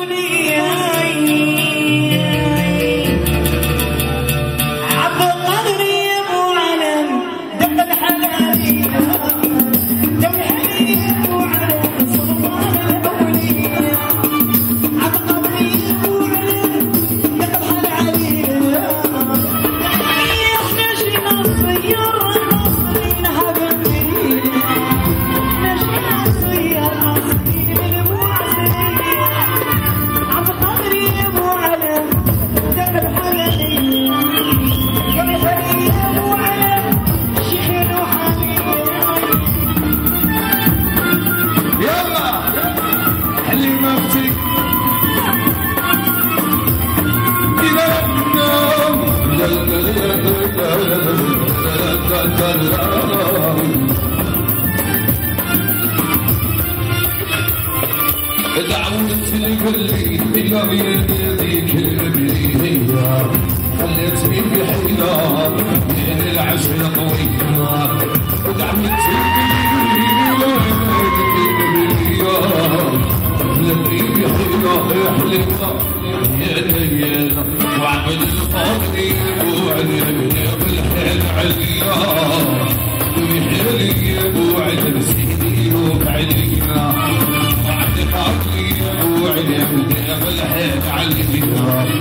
دعوت القلبي إلى يديك البرية خليتني بحيرة من العشر طويلة دعوت القلبي بحيرة حلمة يا ليالة وعمل الفاضي وعلمني بالحيل عليا وبحيلي وعلم سيدي وبعليا وعلمني بالحيل عليا